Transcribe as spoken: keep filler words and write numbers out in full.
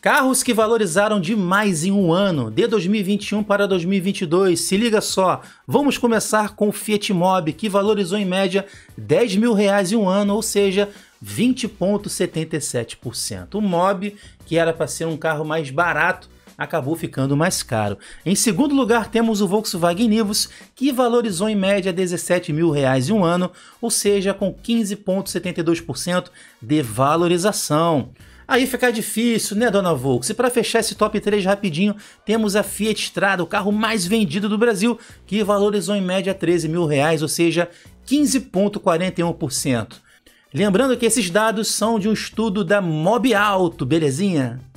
Carros que valorizaram demais em um ano, de dois mil e vinte e um para dois mil e vinte e dois. Se liga só, vamos começar com o Fiat Mobi, que valorizou em média dez mil reais em um ano, ou seja, vinte vírgula setenta e sete por cento. O Mobi, que era para ser um carro mais barato, acabou ficando mais caro. Em segundo lugar, temos o Volkswagen Nivus, que valorizou em média dezessete mil reais em um ano, ou seja, com quinze vírgula setenta e dois por cento de valorização. Aí fica difícil, né, dona Volks? E para fechar esse top três rapidinho, temos a Fiat Strada, o carro mais vendido do Brasil, que valorizou em média treze mil reais, ou seja, quinze vírgula quarenta e um por cento. Lembrando que esses dados são de um estudo da Mobiauto, belezinha?